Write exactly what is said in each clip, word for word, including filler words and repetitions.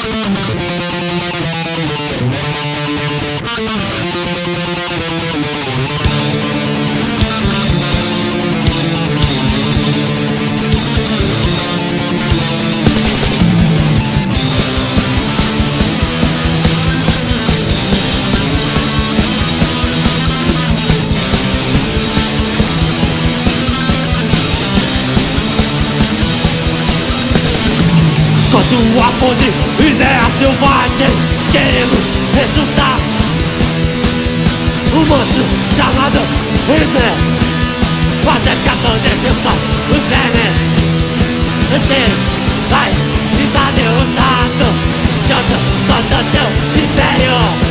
Com sua fonte, ideias selvagens, queremos resultar. Um monstro chamado Hitler, faz a capa de pensar o veneno. Você vai estar derrotado, chanta contra teu império.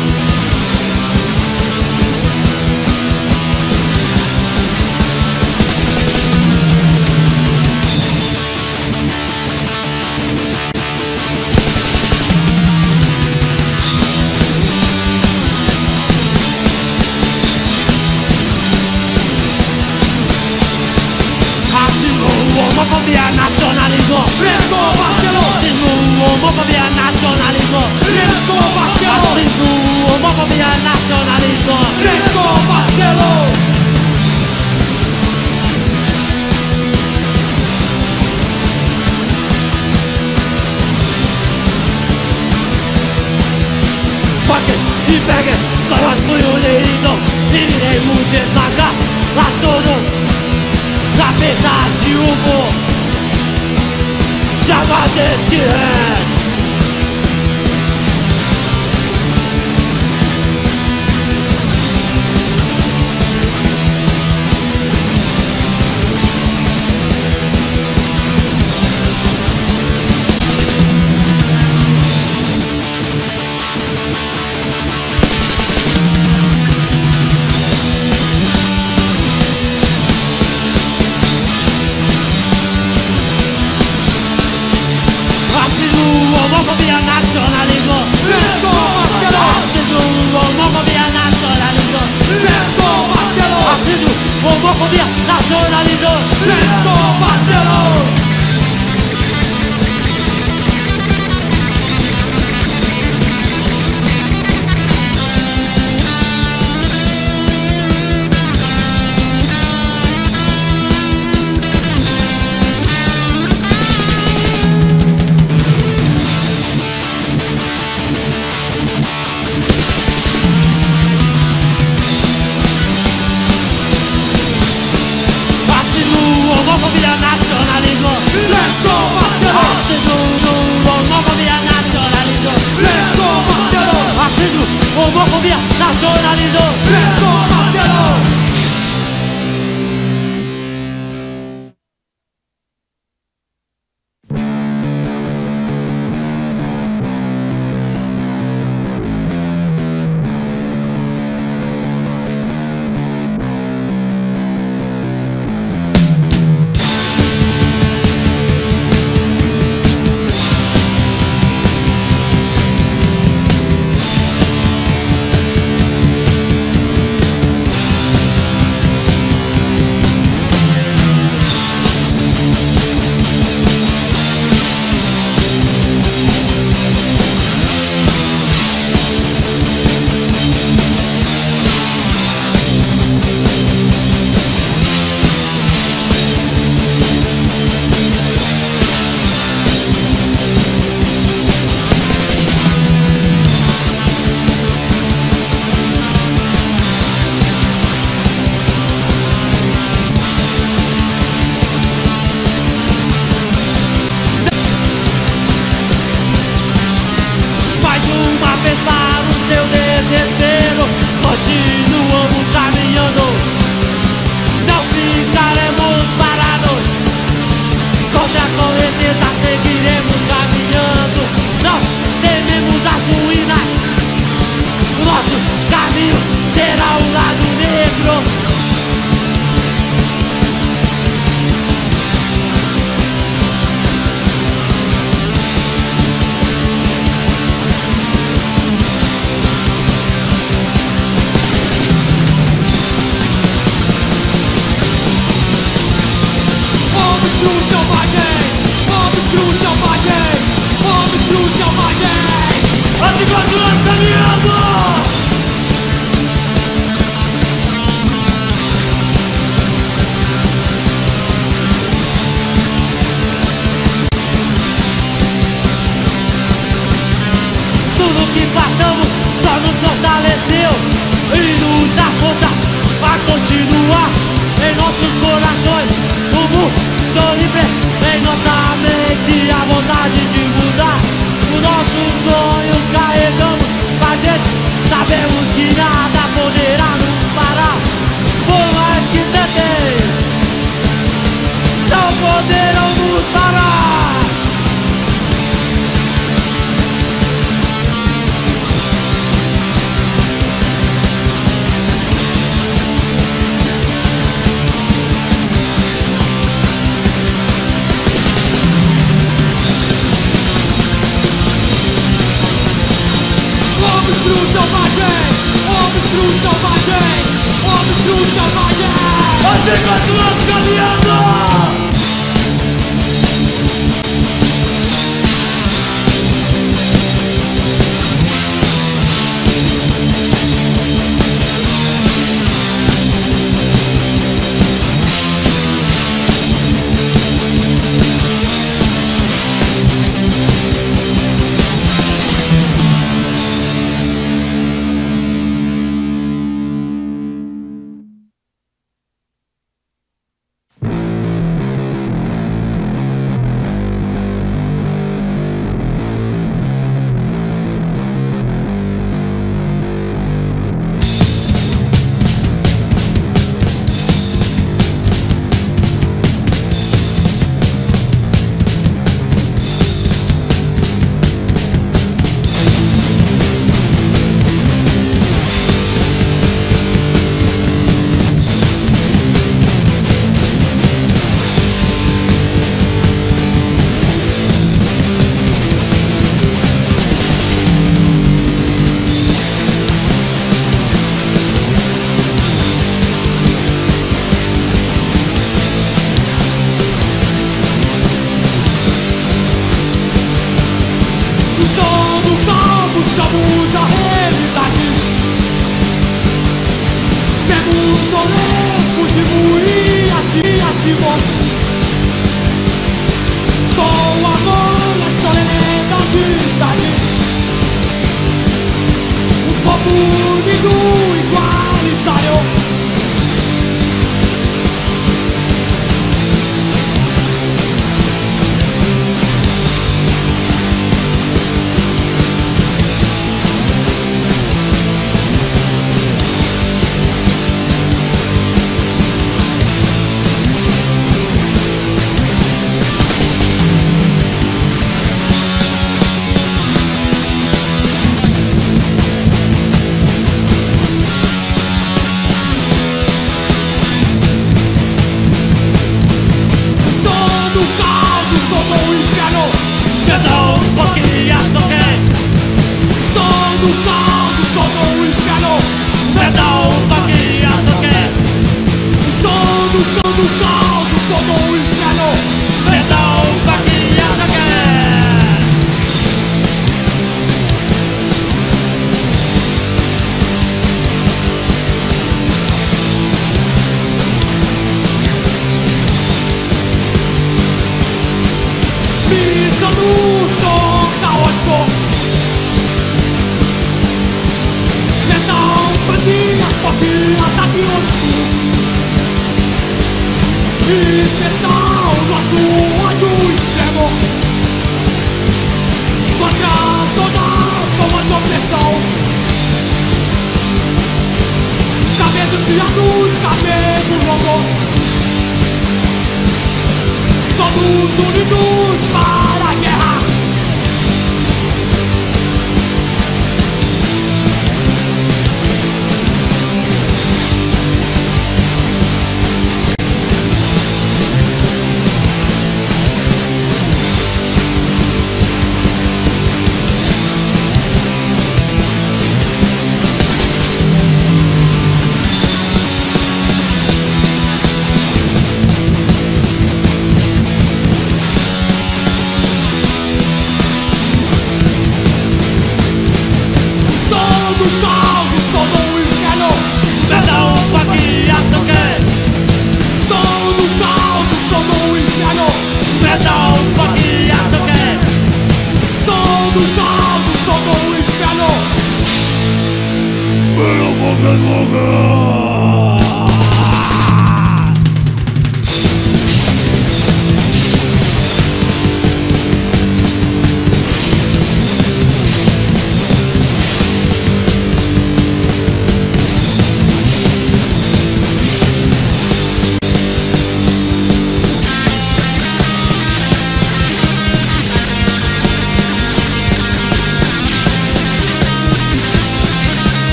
Homofobia, nacionalismo, Fresco, Barceló. Racismo, homofobia, nacionalismo, Fresco, Barceló. Racismo, homofobia, nacionalismo, Fresco, Barceló. Fucking y pegues, solo estoy unido y iremos esmagar a todos. Cabeça de humo, chama desse rei. Homofobia, nacionalismo, Fresco, Barceló. racismo, homofobia, nacionalismo, Fresco, Barceló. racismo, homofobia, nacionalismo, Fresco, Barceló. homofobia, nacionalismo. Homem selvagem, homem selvagem, homem selvagem. Assim continuamos caminhando.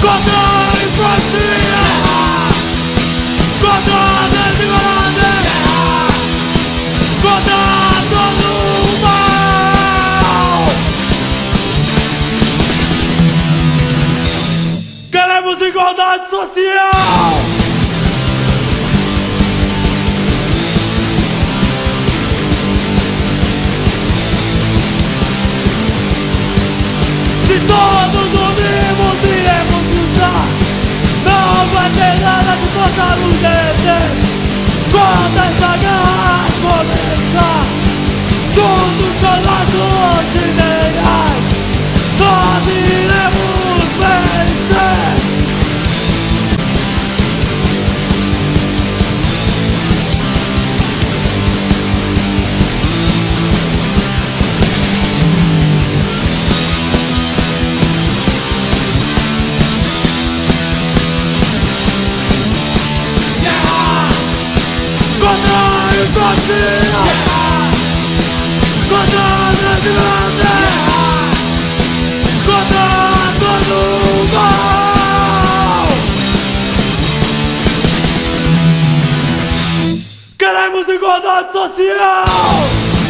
Contra a infância, contra a desigualdade, contra todo o mal. Queremos igualdade social. Se todos unimos, iremos lutar. Não vai ter nada que possa nos deter. Quando essa guerra começar, juntos solados e ideais, nós iremos vencer. Contra a infância, contra a desigualdade, contra todo o mal. Queremos igualdade social.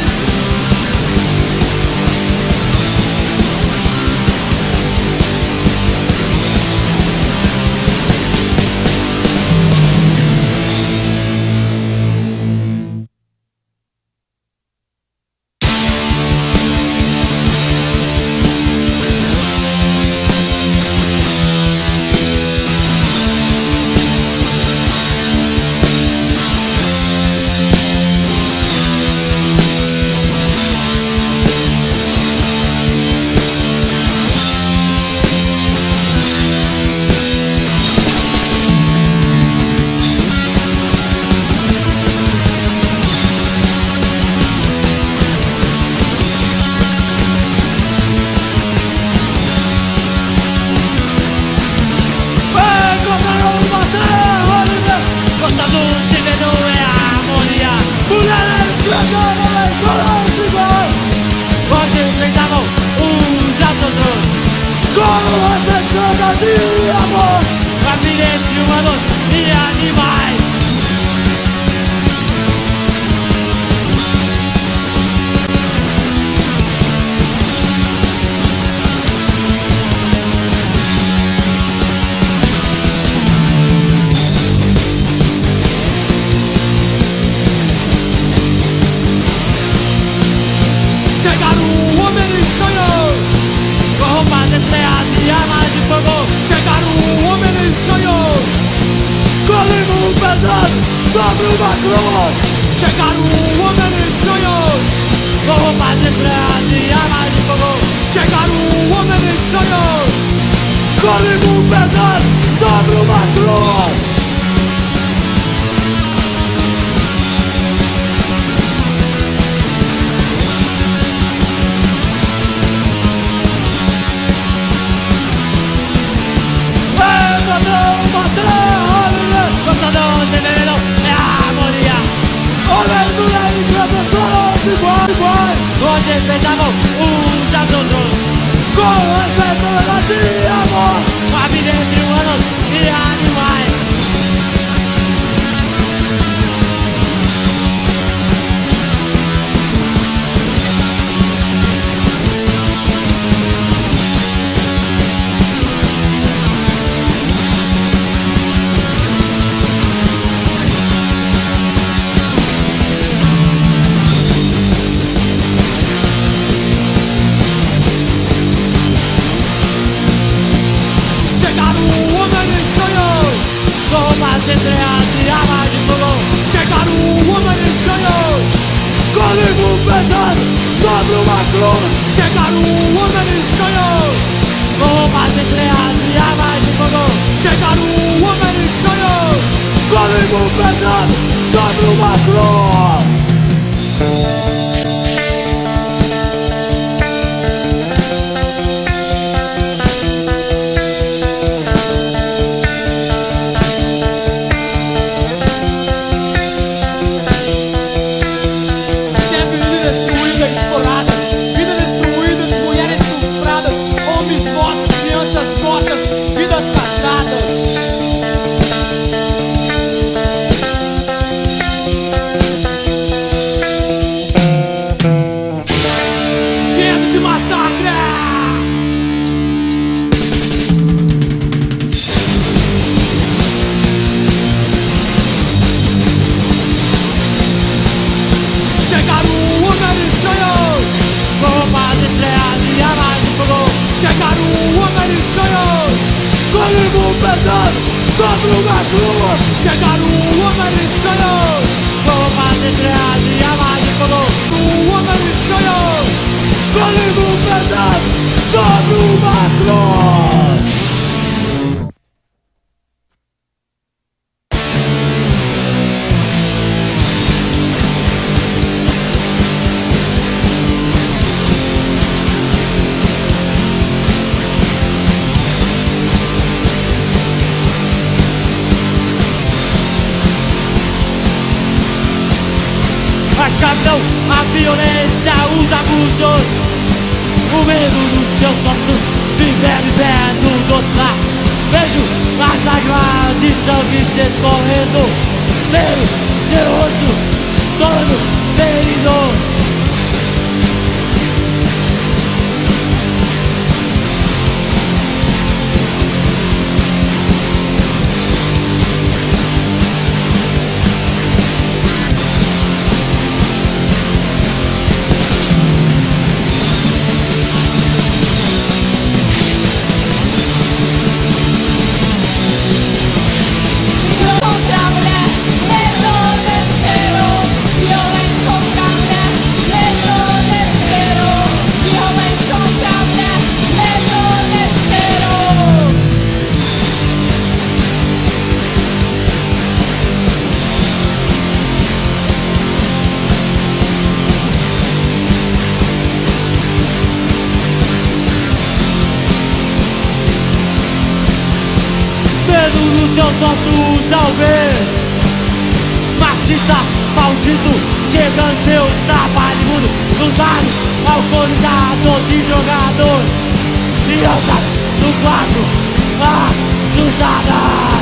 De amor, família entre humanos e animais. Chegaram homens estranhos, com roupas estrelas e armas de fogo. Chegaram homens estranhos, com livro pesado sobre uma cruz. Chegaram homens estranhos, com roupas estrelas e armas de fogo. Chegaram homens estranhos, com livro pesado sobre uma cruz. Gostador de veneno é a harmonia. Homens mulheres e todos iguais, iguais. Onde respeitavam uns aos outros, com respeito de amor. Família entre humanos e animais. Estrelas e armas de fogo. Chegaram homens estranhos, com livro pesado sobre uma cruz. Chegaram homens estranhos, com roupas estrelas e armas de fogo. Chegaram homens estranhos, com livro pesado sobre uma cruz. Vidas pesado sobre uma cruz. Chegaram o americano Como fazer estrear e amar de fogo. O americano Colimo pesado sobre uma cruz. Capitão, a violência, os abusos, o medo dos seus ossos, viver vivendo do outro lado. Vejo as lágrimas de sangue se escorrendo, medo de rosto, todo ferido. Seus ossos ao ver machista, maldito, chegando seu trabalho imundo, cruzado, alcoolizado de jogador, criança no quarto, assustada.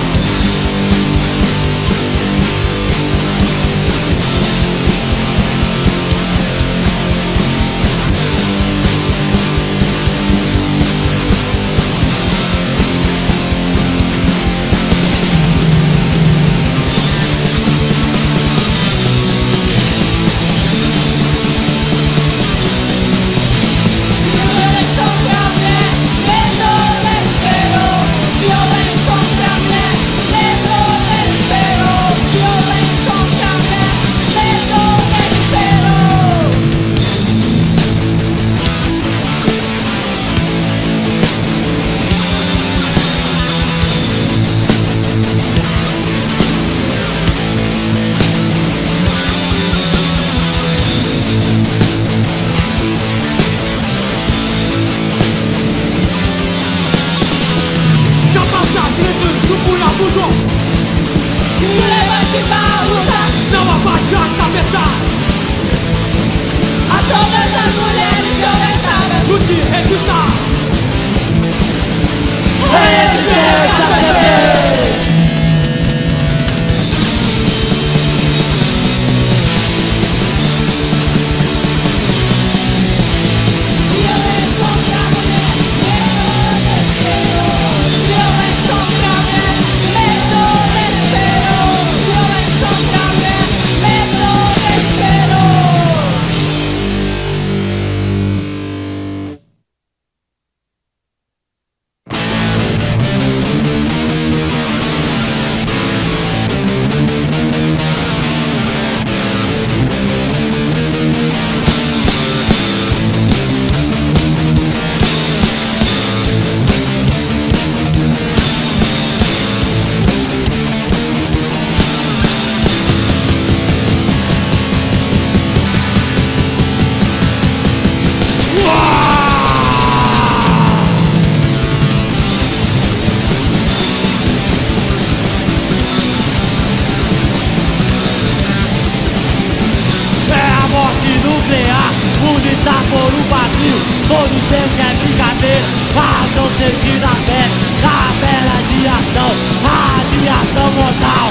Unitar por um vazio, todo tempo é brincadeira. Razão sentido na pele, na bela radiação, radiação mortal.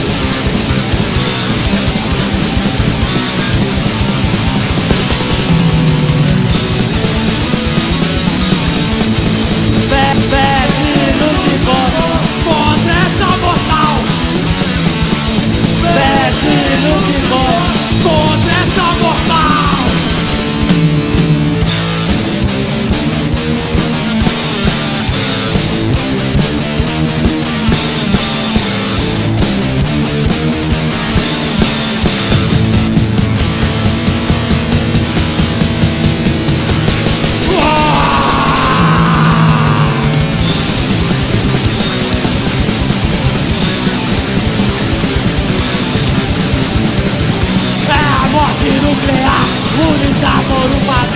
Pegue no pivô, contra essa mortal. Pegue no pivô, contra essa mortal.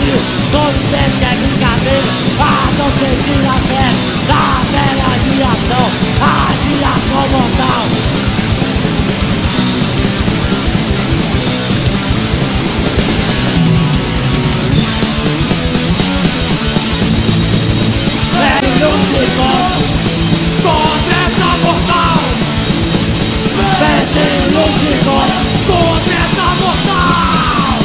Brasil, todo mundo é brincadeira. Ah, não sentir a fé da velha aviação, a aviação mortal. Velho de volta Contra essa mortal, velho de volta contra essa mortal.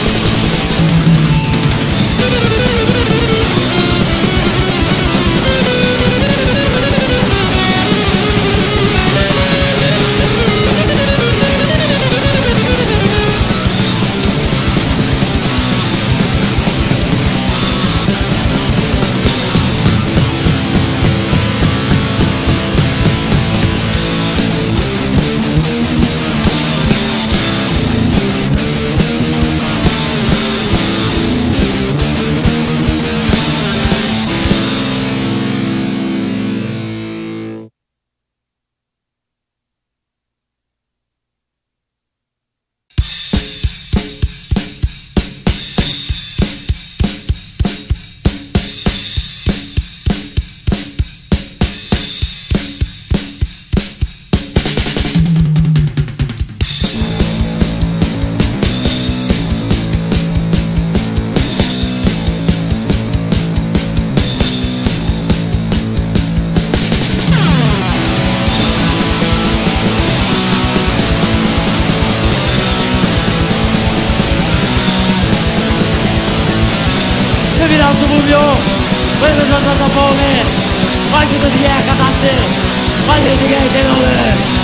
Virar o subúrbio, vai ver a nossa fome, vai que tu vier cadastro, vai que ninguém tem nome.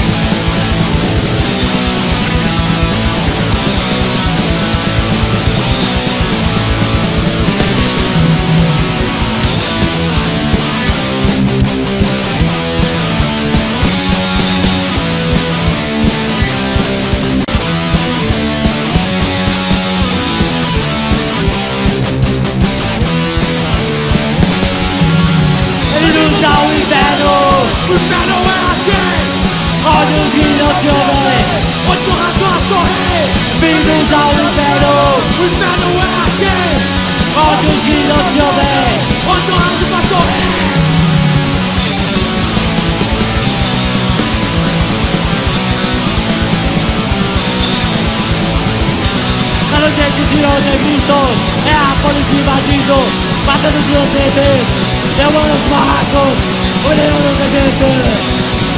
O inferno é aqui, Olha o que não te ouve, onde o razão a sorrir. vindos ao inferno. O inferno é aqui, Olha o que não te ouve, onde o razão pra sorrir. na noite de hoje é Cristo, é a polícia invadindo, matando os inocentes, derrubando os barracos, olhando os agentes.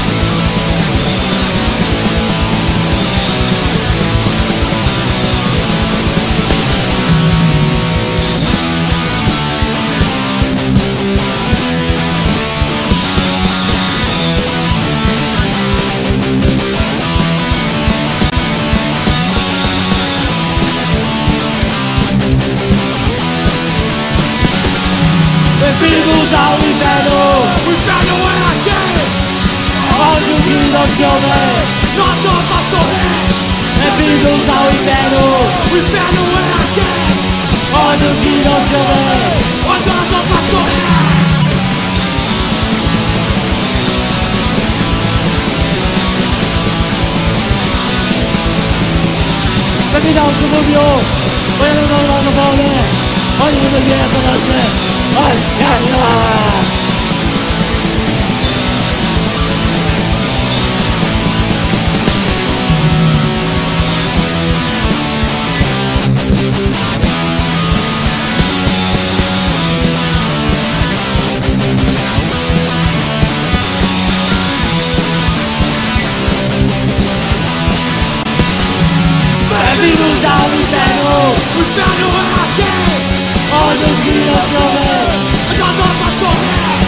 Bem-vindos ao inferno, O inferno é aqui, onde o que não te ouve. nós vamos pra sorrir. Bem-vindos ao inferno, O inferno é aqui, onde o que não te ouve. onde nós vamos pra sorrir. Bem-vindo ao subúrbio, olhando no nosso fome, onde o que é pra você. Ai, ai, ai. Bem-vindos ao inferno, O inferno é aqui, onde o que não te ouve. nós vamos pra sorrir.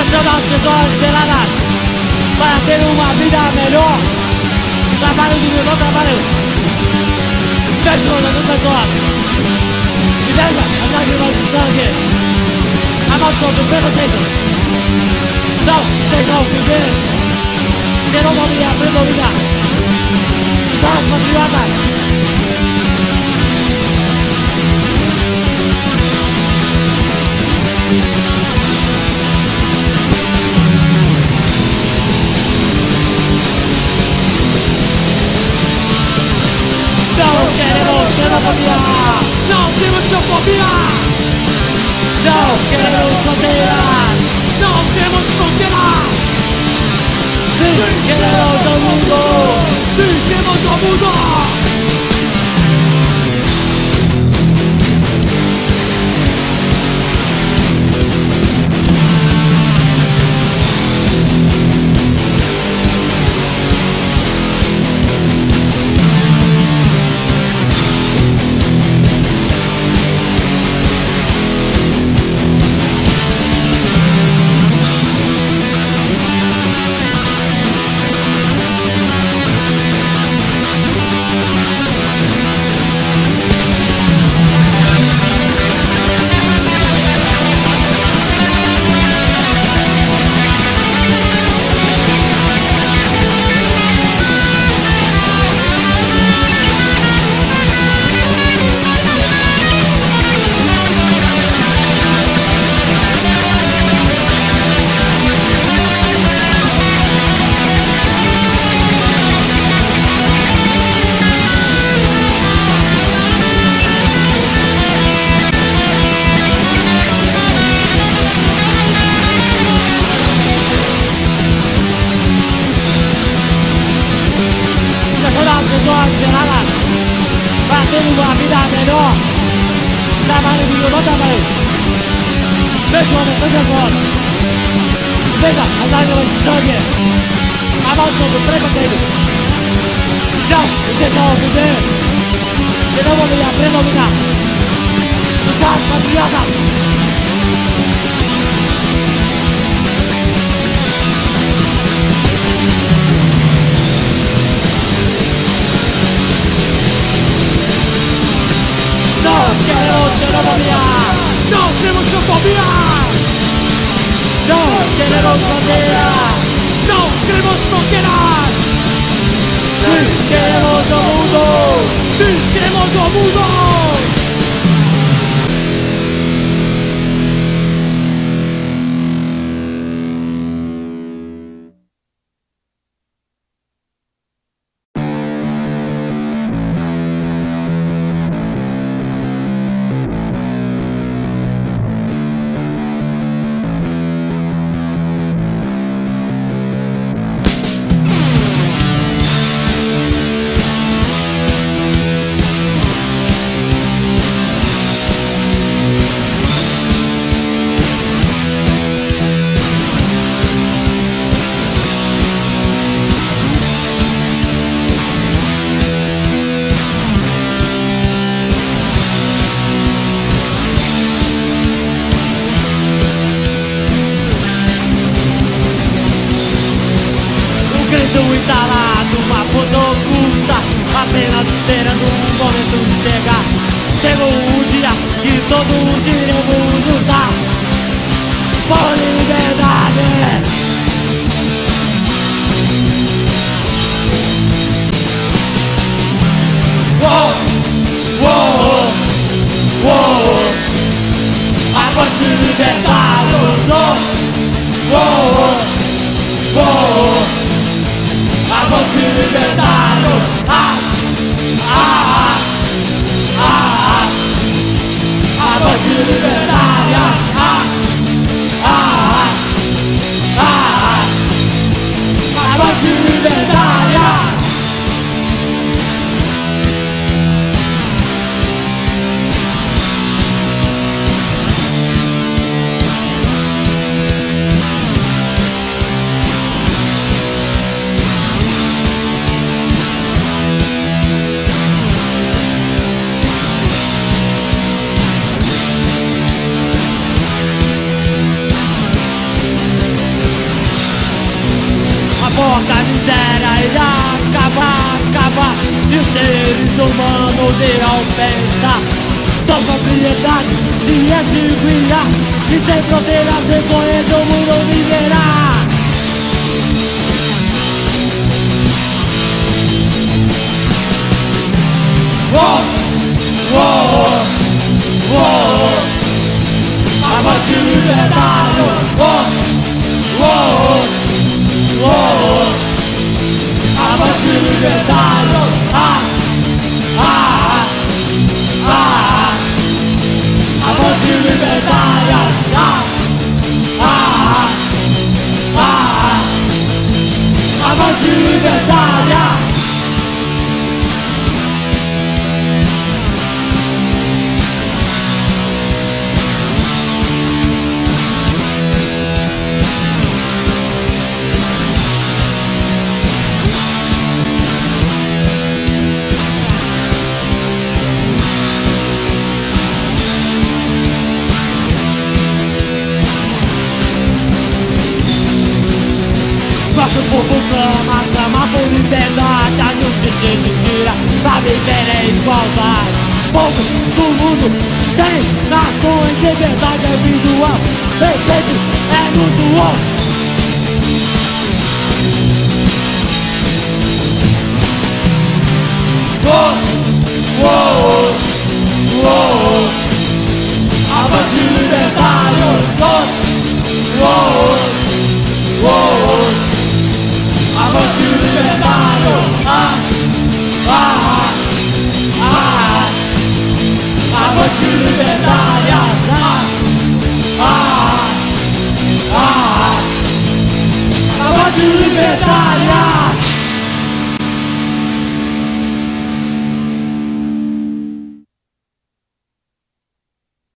Todas as pessoas geladas para ter uma vida melhor. Trabalho do meu trabalho. Fecho das pessoas. E veja as lágrimas de sangue. A maldição do preconceito. Não tenham viver. Que não vão me aprender vida. Das patriotas. Não queremos xenofobia! Não temos xenofobia! Não queremos fronteiras! Não temos fronteiras! Sim, queremos o mundo! Sim, queremos o mundo! Uma vida melhor. Trabalho de meu trabalho. Veja as pessoas. Veja as lágrimas de sangue. A maldição do preconceito. Não, vocês vão viver. Que não vão me aprender a lutar. Lutar patriota. Não queremos xenofobia! Não temos xenofobia! Não queremos fronteiras! Não queremos fronteiras! Sim, queremos o mundo! Sim, queremos o mundo! grito instalado, uma foto oculta, apenas esperando um momento chegar. Chegou o dia que todos iremos lutar por liberdade. Uou, uou, uou, avante libertar-nos. Uou, uou, avante libertar-nos. Ah, ah, ah, ah, avante libertária. Ah, ah, ah, ah, avante libertária. culpa e os seres humanos irão pensar. São propriedade de antiguidade e sem fronteiras recorrendo o mundo viverá. Uou, uou, uou, avante libertário. Uou, uou, uou, avante libertário. Ah, ah, ah, avante libertária. Ah, ah, ah, avante libertária. Nosso povo clama, clama por liberdade, a justiça se tira pra viver em igualdade. Povo do mundo tem nações, liberdade é individual, respeito é mutual. Uou, uou, uou, avante libertário. Uou, uou, uou, avante libertário. Ah, ah, ah, avante libertário.